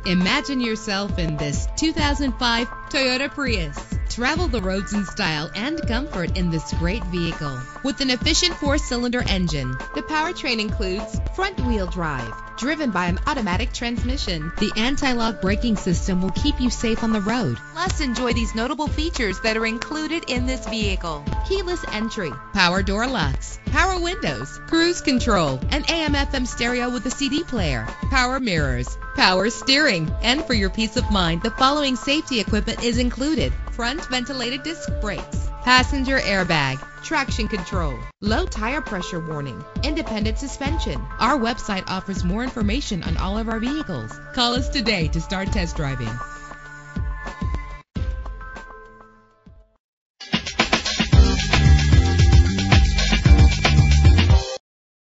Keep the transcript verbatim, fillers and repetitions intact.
Imagine yourself in this two thousand five Toyota Prius. Travel the roads in style and comfort in this great vehicle. With an efficient four-cylinder engine, the powertrain includes front-wheel drive, driven by an automatic transmission. The anti-lock braking system will keep you safe on the road. Plus, enjoy these notable features that are included in this vehicle: keyless entry, power door locks, power windows, cruise control, an A M F M stereo with a C D player, power mirrors, power steering. And for your peace of mind, the following safety equipment is included: front ventilated disc brakes, passenger airbag, traction control, low tire pressure warning, independent suspension. Our website offers more information on all of our vehicles. Call us today to start test driving.